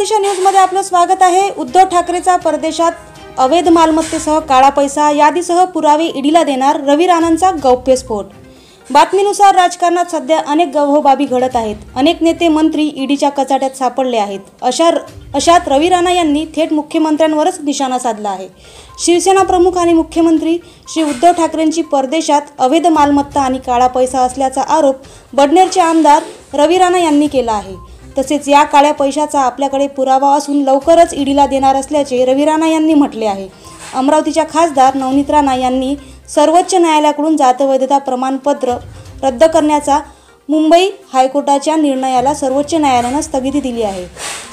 दिशा news मध्ये आपलं स्वागत आहे। उद्धव ठाकरेचा परदेशात अवैध मालमत्तेसह काळा पैसा यादीसह पुरावे ईडीला देणार, रवी राणांचा गौप्यस्फोट। बातमीनुसार राजकारणात सध्या अनेक गौहबाबी घडत आहेत। अनेक नेते मंत्री ईडीच्या कचाट्यात सापडले आहेत। अशात रवी राणा यांनी थेट मुख्यमंत्र्यांवरच निशाणा साधला आहे। शिवसेना प्रमुख आणि मुख्यमंत्री श्री उद्धव ठाकरेंची परदेशात अवैध मालमत्ता आणि काळा पैसा असल्याचा आरोप बडनेरचे आमदार रवी राणा यांनी केला आहे। तसेच या काळ्या पैशाचा आपल्याकडे पुरावा असून लवकरच ईडीला देणार असल्याचे रवी राणा यांनी म्हटले आहे। अमरावतीच्या खासदार नवनीत राणा यांनी सर्वोच्च न्यायालयाकडून जातवैधता प्रमाणपत्र रद्द करण्याचा मुंबई हायकोर्टाच्या निर्णयाला सर्वोच्च न्यायालयाने स्थगिती दिली आहे।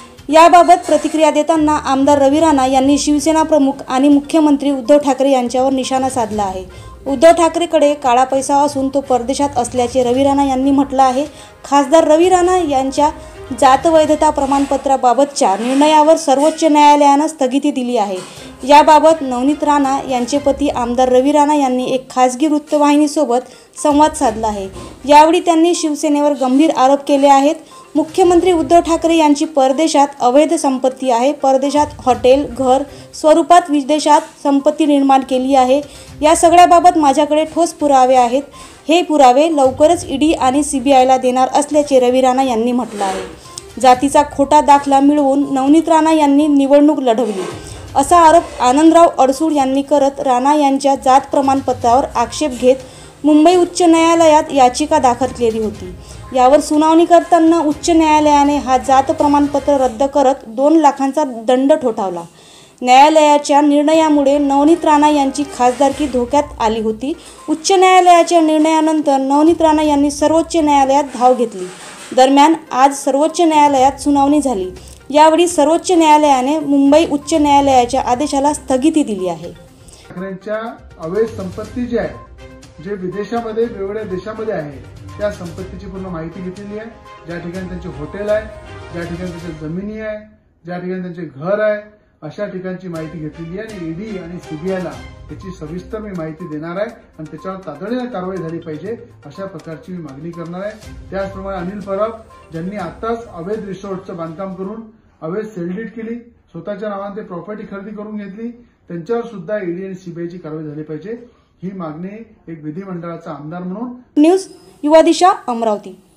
याबाबत प्रतिक्रिया देताना आमदार रवी राणा यांनी शिवसेना प्रमुख आणि मुख्यमंत्री उद्धव ठाकरे यांच्यावर निशाणा साधला आहे। उद्धव ठाकरेकडे काळा पैसा असून तो परदेशात असल्याचे रवी राणा यांनी म्हटलं आहे। खासदार रवी राणा यांच्या जातवैधता प्रमाणपत्राबाबतच्या निर्णयावर सर्वोच्च न्यायालयाने स्थगिती दिली आहे। याबाबत नवनीत राणा यांचे पती आमदार रवी राणा यांनी एक खासगी वृत्तवाहिनीसोबत संवाद साधला आहे। यावेळी त्यांनी शिवसेनेवर गंभीर आरोप केले आहेत। मुख्यमंत्री उद्धव ठाकरे यांची परदेशात अवैध संपत्ती आहे। परदेशात हॉटेल, घर स्वरूपात विदेशात संपत्ती निर्माण केली आहे। या सगळ्याबाबत माझ्याकडे ठोस पुरावे आहेत। हे पुरावे लवकरच ईडी आणि सीबीआयला देणार असल्याचे रवी राणा यांनी म्हटलं आहे। जातीचा खोटा दाखला मिळवून नवनीत राणा यांनी निवडणूक लढवली असा आरोप आनंदराव अडसूळ यांनी करत राणा यांच्या जात प्रमाणपत्रावर आक्षेप घेत मुंबई उच्च न्यायालयात याचिका दाखल केली होती। यावर सुनावणी करताना उच्च न्यायालयाने हा जात प्रमाणपत्र रद्द करत 2 लाखांचा दंड ठोठावला। न्यायालयाच्या निर्णयामुळे नवनीत राणा यांची खासदारकी धोक्यात आली होती। उच्च न्यायालयाच्या निर्णयानंतर नवनीत राणा यांनी सर्वोच्च न्यायालयात धाव घेतली। दरम्यान आज सर्वोच्च न्यायालयात सुनावणी झाली। यावेळी सर्वोच्च न्यायालयाने मुंबई उच्च न्यायालयाच्या आदेशाला स्थगिती दिली आहे। ठाकरेंच्या अवैध संपत्ती जी आहे, जे विदेशामध्ये वेगवेगळ्या देशामध्ये आहे, त्या संपत्तीची पूर्ण माहिती घेतलेली आहे। ज्या ठिकाणी त्यांचे हॉटेल आहे, ज्या ठिकाणी त्यांच्या जमिनी आहे, ज्या ठिकाणी त्यांचे घर आहे, अशा ठिकाणची माहिती घेतलेली आहे आणि ईडी आणि सीबीआयला त्याची सविस्तर मी माहिती देणार आहे आणि त्याच्यावर तातडीने कारवाई झाली पाहिजे अशा प्रकारची मी मागणी करणार आहे। त्याचप्रमाणे अनिल परब ज्यांनी आताच अवैध रिसॉर्टचं बांधकाम करून अवैध सेलडीड केली, स्वतःच्या नावाने ते प्रॉपर्टी खरेदी करून घेतली, त्यांच्यावर सुद्धा ईडी आणि सीबीआयची कारवाई झाली पाहिजे। ही मागणी एक विधिमंडळाचा आमदार म्हणून। न्यूज युवा दिशा, अमरावती।